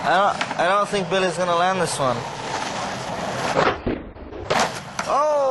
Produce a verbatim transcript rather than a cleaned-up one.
I don't, I don't think Billy's gonna land this one. Oh!